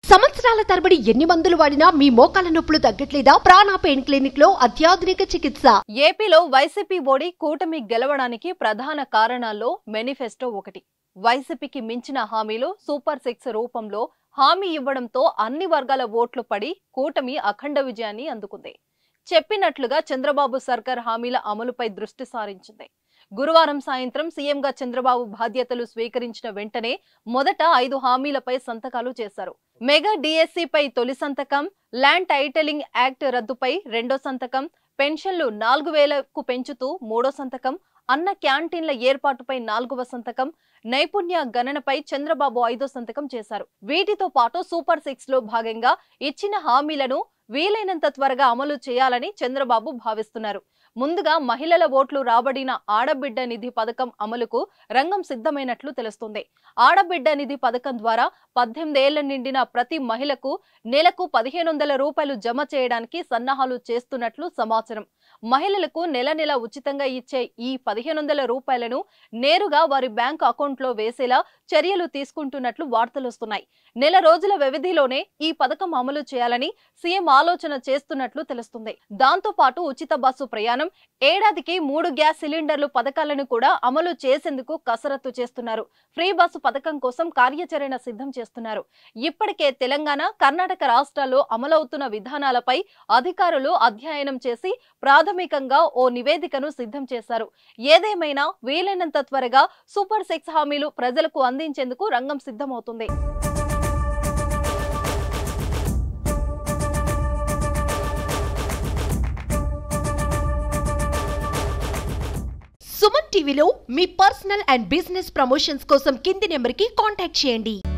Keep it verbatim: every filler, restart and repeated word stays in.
సంవత్సరాల తరబడి ఎన్ని మందులు వాడినా మీ మోకాల నొప్పులు తగ్గట్లేదా? ప్రాణ పెయిన్ క్లినిక్ లో అత్యాధునిక చికిత్స. ఏపీలో వైసీపీ బోడి కూటమి గెలవడానికి ప్రధాన కారణాల్లో మేనిఫెస్టో ఒకటి. వైసీపీకి మించిన హామీలు సూపర్ సిక్స్ రూపంలో హామీ ఇవ్వడంతో అన్ని వర్గాల ఓట్లు పడి కూటమి అఖండ విజయాన్ని అందుకుంది. చెప్పినట్లుగా చంద్రబాబు సర్కార్ హామీల అమలుపై దృష్టి సారించింది. గురువారం సాయంత్రం సీఎంగా చంద్రబాబు బాధ్యతలు స్వీకరించిన వెంటనే మొదట ఐదు హామీలపై సంతకాలు చేశారు. మెగా డిఎస్సిపై తొలి సంతకం, ల్యాండ్ టైటిలింగ్ యాక్ట్ రద్దుపై రెండో సంతకం, పెన్షన్లు నాలుగు వేలకు పెంచుతూ మూడో సంతకం, అన్న క్యాంటీన్ల ఏర్పాటుపై నాలుగవ సంతకం, నైపుణ్య గణనపై చంద్రబాబు ఐదో సంతకం చేశారు. వీటితో పాటు సూపర్ సిక్స్ లో భాగంగా ఇచ్చిన హామీలను వీలైనంత త్వరగా అమలు చేయాలని చంద్రబాబు భావిస్తున్నారు. ముందుగా మహిళల ఓట్లు రాబడిన ఆడబిడ్డ నిధి పథకం అమలుకు రంగం సిద్ధమైనట్లు తెలుస్తుంది. ఆడబిడ్డ నిధి పథకం ద్వారా పద్దెనిమిది ఏళ్ల నిండిన ప్రతి మహిళకు నెలకు పదిహేను వందల రూపాయలు జమ చేయడానికి సన్నాహాలు చేస్తున్నట్లు సమాచారం. మహిళలకు నెల నెల ఉచితంగా ఇచ్చే ఈ పదిహేను వందల రూపాయలను నేరుగా వారి బ్యాంకు అకౌంట్ లో వేసేలా చర్యలు తీసుకుంటున్నట్లు వార్తలు వస్తున్నాయి. నెల రోజుల వ్యవధిలోనే ఈ పథకం అమలు చేయాలని సీఎం ఆలోచన చేస్తున్నట్లు తెలుస్తుంది. దాంతో పాటు ఉచిత బస్సు ప్రయాణం, ఏడాదికి మూడు గ్యాస్ సిలిండర్లు పథకాలను కూడా అమలు చేసేందుకు కసరత్తు చేస్తున్నారు. ఫ్రీ బస్సు పథకం కోసం కార్యాచరణ సిద్ధం చేస్తున్నారు. ఇప్పటికే తెలంగాణ, కర్ణాటక రాష్ట్రాల్లో అమలవుతున్న విధానాలపై అధికారులు అధ్యయనం చేసి ప్రాథమికంగా ఓ నివేదికను సిద్ధం చేశారు. ఏదేమైనా వీలైనంత త్వరగా సూపర్ సిక్స్ హామీలు ప్రజలకు అందించేందుకు రంగం సిద్ధమవుతుంది. సుమన్ టీవీలో మీ పర్సనల్ అండ్ బిజినెస్ ప్రమోషన్స్ కోసం కింది నెంబర్కి కాంటాక్ట్ చేయండి.